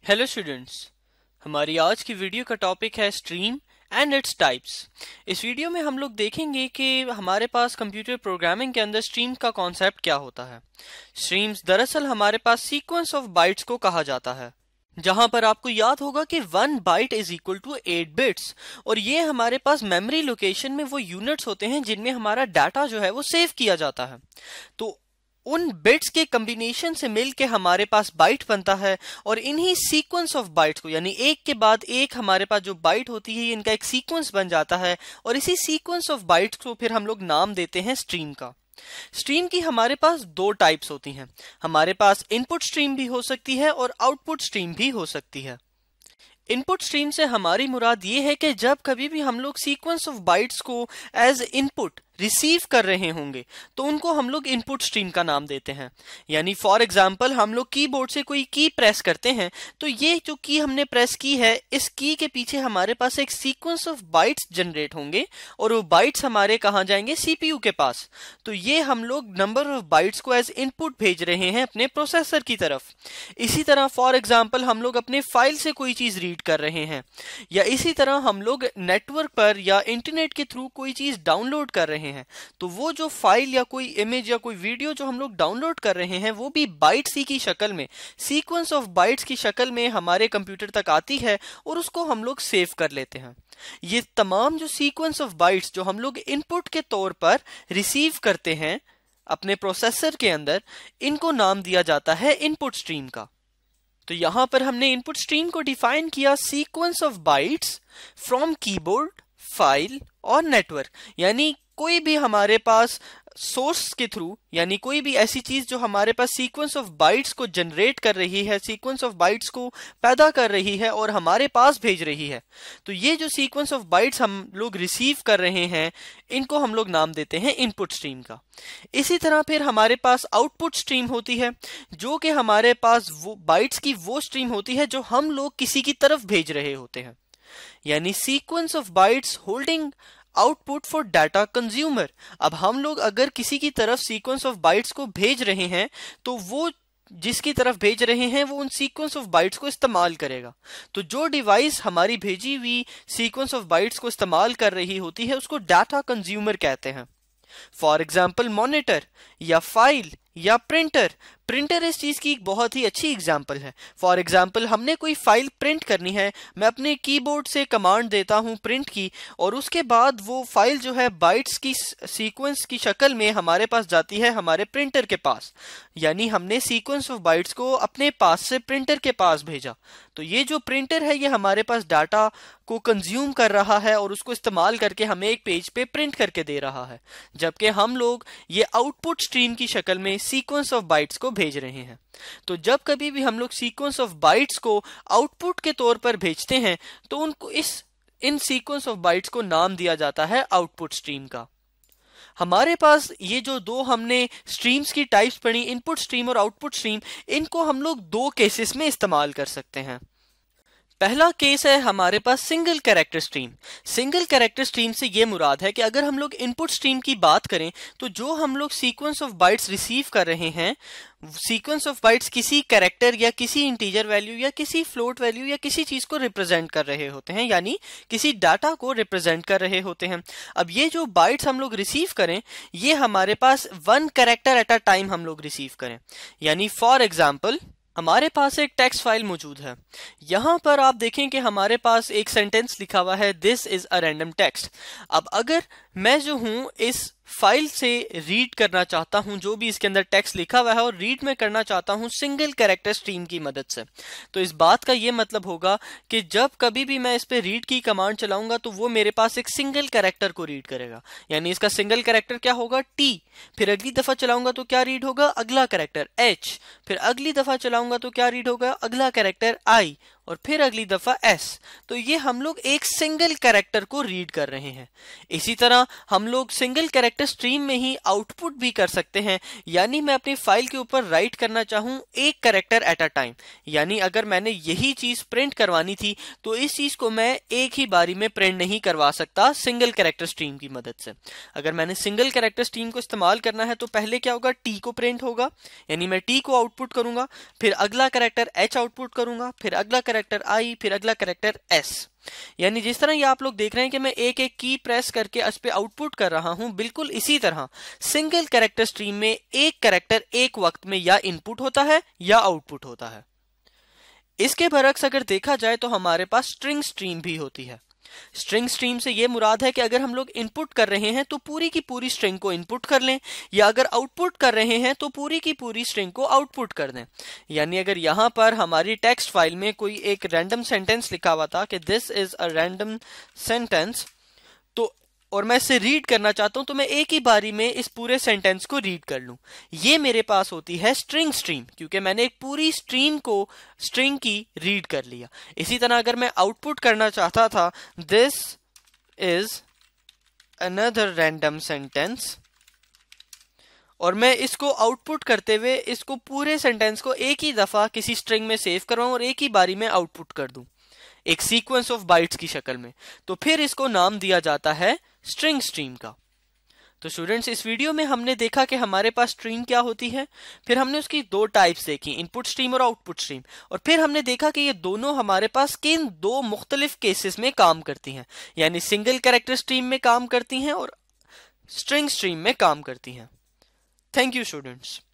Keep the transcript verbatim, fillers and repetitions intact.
Hello students, हमारी आज की वीडियो का टॉपिक है स्ट्रीम एंड इट्स टाइप्स। इस वीडियो में हम लोग देखेंगे कि हमारे पास कंप्यूटर प्रोग्रामिंग के अंदर स्ट्रीम का कॉन्सेप्ट क्या होता है। स्ट्रीम्स दरअसल हमारे पास सीक्वेंस ऑफ बाइट्स को कहा जाता है, जहां पर आपको याद होगा कि one byte is equal to eight bits, और ये हमारे पास मेमोरी लोकेशन में वो यूनिट्स होते हैं जिनमें हमारा डाटा जो है वो सेव किया जाता है। तो उन बिट्स के कॉम्बिनेशन से मिलके हमारे पास बाइट बनता है, और इन्हीं सीक्वेंस ऑफ बाइट्स को, यानी एक के बाद एक हमारे पास जो बाइट होती है इनका एक सीक्वेंस बन जाता है, और इसी सीक्वेंस ऑफ बाइट्स को फिर हम लोग नाम देते हैं स्ट्रीम का। स्ट्रीम की हमारे पास दो टाइप्स होती हैं। हमारे पास इनपुट स्ट्रीम भी हो सकती है और आउटपुट स्ट्रीम भी हो सकती है। इनपुट स्ट्रीम से हमारी मुराद ये है कि जब कभी भी हम लोग सीक्वेंस ऑफ बाइट्स को एज इनपुट रिसीव कर रहे होंगे तो उनको हम लोग इनपुट स्ट्रीम का नाम देते हैं। यानी फॉर एग्जांपल हम लोग कीबोर्ड से कोई की प्रेस करते हैं, तो ये जो की हमने प्रेस की है, इस की के पीछे हमारे पास एक सीक्वेंस ऑफ बाइट्स जनरेट होंगे, और वो बाइट्स हमारे कहाँ जाएंगे? सीपीयू के पास। तो ये हम लोग नंबर ऑफ बाइट्स को एज इनपुट भेज रहे हैं अपने प्रोसेसर की तरफ। इसी तरह फॉर एग्जाम्पल हम लोग अपने फाइल से कोई चीज रीड कर रहे हैं, या इसी तरह हम लोग नेटवर्क पर या इंटरनेट के थ्रू कोई चीज डाउनलोड कर रहे हैं हैं तो वो जो फाइल या कोई इमेज या कोई वीडियो जो हम लोग डाउनलोड कर रहे हैं वो भी बाइट्स की शक्ल में, सीक्वेंस ऑफ बाइट्स की शक्ल में हमारे कंप्यूटर तक आती है, और उसको हम लोग सेव कर लेते हैं। ये तमाम जो सीक्वेंस ऑफ बाइट्स जो हम लोग इनपुट के तौर पर रिसीव करते हैं अपने प्रोसेसर के अंदर, इनको नाम दिया जाता है इनपुट स्ट्रीम का। तो यहां पर हमने इनपुट स्ट्रीम को डिफाइन किया sequence of bytes from keyboard, file और नेटवर्क। यानी कोई भी हमारे पास सोर्स के थ्रू, यानी कोई भी ऐसी चीज जो हमारे पास सीक्वेंस ऑफ बाइट्स को जनरेट कर रही है, सीक्वेंस ऑफ बाइट्स को पैदा कर रही है और हमारे पास भेज रही है, तो ये जो सीक्वेंस ऑफ बाइट्स हम लोग रिसीव कर रहे हैं इनको हम लोग नाम देते हैं इनपुट स्ट्रीम का। इसी तरह फिर हमारे पास आउटपुट स्ट्रीम होती है, जो कि हमारे पास वो बाइट्स की वो स्ट्रीम होती है जो हम लोग किसी की तरफ भेज रहे होते हैं। यानी sequence of bytes holding output for data consumer. अब हम लोग अगर किसी की तरफ सीक्वेंस ऑफ बाइट्स को भेज रहे हैं तो वो जिसकी तरफ भेज रहे हैं वो उन सीक्वेंस ऑफ बाइट्स को इस्तेमाल करेगा। तो जो डिवाइस हमारी भेजी हुई सीक्वेंस ऑफ बाइट्स को इस्तेमाल कर रही होती है उसको डाटा कंज्यूमर कहते हैं। फॉर एग्जाम्पल मॉनिटर या फाइल या प्रिंटर। प्रिंटर इस चीज की एक बहुत ही अच्छी एग्जांपल है। फॉर एग्जांपल हमने कोई फाइल प्रिंट करनी है, मैं अपने कीबोर्ड से कमांड देता हूं प्रिंट की, और उसके बाद वो फाइल जो है बाइट्स की सीक्वेंस की शक्ल में हमारे पास जाती है हमारे प्रिंटर के पास। यानी हमने सीक्वेंस ऑफ बाइट्स को अपने पास से प्रिंटर के पास भेजा। तो ये जो प्रिंटर है ये हमारे पास डाटा को कंज्यूम कर रहा है और उसको इस्तेमाल करके हमें एक पेज पे प्रिंट करके दे रहा है, जबकि हम लोग ये आउटपुट स्ट्रीम की शक्ल में सीक्वेंस ऑफ बाइट्स को भेज रहे हैं। तो जब कभी भी हम लोग सीक्वेंस ऑफ बाइट्स को आउटपुट के तौर पर भेजते हैं तो उनको इस इन सीक्वेंस ऑफ बाइट्स को नाम दिया जाता है आउटपुट स्ट्रीम का। हमारे पास ये जो दो हमने स्ट्रीम्स की टाइप्स पढ़ी, इनपुट स्ट्रीम और आउटपुट स्ट्रीम, इनको हम लोग दो केसेस में इस्तेमाल कर सकते हैं। पहला केस है हमारे पास single character stream. Single character stream से ये मुराद है कि अगर हम लोग इनपुट स्ट्रीम की बात करें तो जो हम लोग सीक्वेंस ऑफ बाइट्स रिसीव कर रहे हैं, सीक्वेंस ऑफ बाइट्स किसी कैरेक्टर या किसी इंटीजर वैल्यू या किसी फ्लोट वैल्यू या किसी चीज को रिप्रेजेंट कर रहे होते हैं, यानी किसी डाटा को रिप्रेजेंट कर रहे होते हैं। अब ये जो बाइट्स हम लोग रिसीव करें ये हमारे पास one character at a time हम लोग रिसीव करें। यानी फॉर एग्जाम्पल हमारे पास एक टेक्स्ट फाइल मौजूद है। यहां पर आप देखें कि हमारे पास एक सेंटेंस लिखा हुआ है, this is a random text. अब अगर मैं जो हूं इस फाइल से रीड करना चाहता हूं जो भी इसके अंदर टेक्स्ट लिखा हुआ है, और रीड में करना चाहता हूं सिंगल कैरेक्टर स्ट्रीम की मदद से, तो इस बात का ये मतलब होगा कि जब कभी भी मैं इस पे रीड की कमांड चलाऊंगा तो वो मेरे पास एक सिंगल कैरेक्टर को रीड करेगा। यानी इसका सिंगल कैरेक्टर क्या होगा? टी। फिर अगली दफा चलाऊंगा तो क्या रीड होगा? अगला कैरेक्टर एच। फिर अगली दफा चलाऊंगा तो क्या रीड होगा? अगला कैरेक्टर आई। और फिर अगली दफा एस। तो ये हम लोग एक सिंगल कैरेक्टर को रीड कर रहे हैं। इसी तरह हम लोग सिंगल कैरेक्टर स्ट्रीम में ही आउटपुट भी कर सकते हैं, यानी मैं अपनी फाइल के ऊपर राइट करना चाहूं एक कैरेक्टर एट अ टाइम, यानी अगर मैंने यही चीज प्रिंट करवानी थी तो इस चीज को मैं एक ही बारी में प्रिंट नहीं करवा सकता सिंगल कैरेक्टर स्ट्रीम की मदद से। अगर मैंने सिंगल कैरेक्टर स्ट्रीम को इस्तेमाल करना है तो पहले क्या होगा, टी को प्रिंट होगा, यानी मैं टी को आउटपुट करूंगा, फिर अगला कैरेक्टर एच आउटपुट करूंगा, फिर अगला कैरेक्टर आई, फिर अगला कैरेक्टर एस। यानी जिस तरह ये आप लोग देख रहे हैं कि मैं एक एक की प्रेस करके इस पे आउटपुट कर रहा हूं, बिल्कुल इसी तरह सिंगल कैरेक्टर स्ट्रीम में एक कैरेक्टर एक वक्त में या इनपुट होता है या आउटपुट होता है। इसके बरक्स अगर देखा जाए तो हमारे पास स्ट्रिंग स्ट्रीम भी होती है। स्ट्रिंग स्ट्रीम से यह मुराद है कि अगर हम लोग इनपुट कर रहे हैं तो पूरी की पूरी स्ट्रिंग को इनपुट कर लें, या अगर आउटपुट कर रहे हैं तो पूरी की पूरी स्ट्रिंग को आउटपुट कर दें। यानी अगर यहां पर हमारी टेक्स्ट फाइल में कोई एक रैंडम सेंटेंस लिखा हुआ था कि this is a random sentence, तो और मैं इसे रीड करना चाहता हूं तो मैं एक ही बारी में इस पूरे सेंटेंस को रीड कर लूं, ये मेरे पास होती है स्ट्रिंग स्ट्रीम, क्योंकि मैंने एक पूरी स्ट्रीम को स्ट्रिंग की रीड कर लिया। इसी तरह अगर मैं आउटपुट करना चाहता था this is another random sentence, और मैं इसको आउटपुट करते हुए इसको पूरे सेंटेंस को एक ही दफा किसी स्ट्रिंग में सेव करवाऊं और एक ही बारी में आउटपुट कर दूं एक सीक्वेंस ऑफ बाइट्स की शक्ल में, तो फिर इसको नाम दिया जाता है स्ट्रिंग स्ट्रीम का। तो स्टूडेंट्स, इस वीडियो में हमने देखा कि हमारे पास स्ट्रीम क्या होती है, फिर हमने उसकी दो टाइप्स देखी, इनपुट स्ट्रीम और आउटपुट स्ट्रीम, और फिर हमने देखा कि ये दोनों हमारे पास किन दो मुख्तलिफ केसेस में काम करती हैं, यानी सिंगल कैरेक्टर स्ट्रीम में काम करती हैं और स्ट्रिंग स्ट्रीम में काम करती हैं। Thank you students.